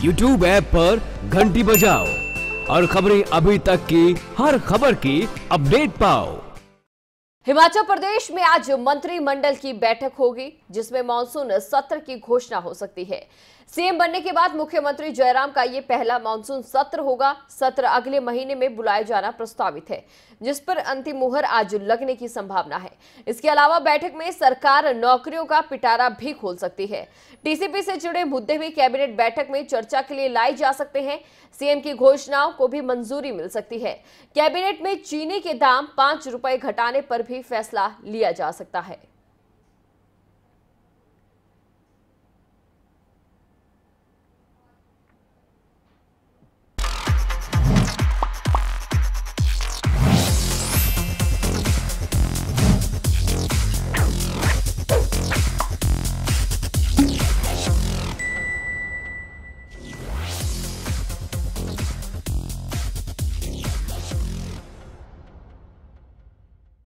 YouTube app पर घंटी बजाओ और खबरें अभी तक की हर खबर की अपडेट पाओ। हिमाचल प्रदेश में आज मंत्रिमंडल की बैठक होगी, जिसमें मानसून सत्र की घोषणा हो सकती है। सीएम बनने के बाद मुख्यमंत्री जयराम का ये पहला मानसून सत्र होगा। सत्र अगले महीने में बुलाया जाना प्रस्तावित है, जिस पर अंतिम मुहर आज लगने की संभावना है। इसके अलावा बैठक में सरकार नौकरियों का पिटारा भी खोल सकती है। टीसीपी से जुड़े मुद्दे भी कैबिनेट बैठक में चर्चा के लिए लाए जा सकते हैं। सीएम की घोषणाओं को भी मंजूरी मिल सकती है। कैबिनेट में चीनी के दाम 5 रुपए घटाने पर भी फैसला लिया जा सकता है।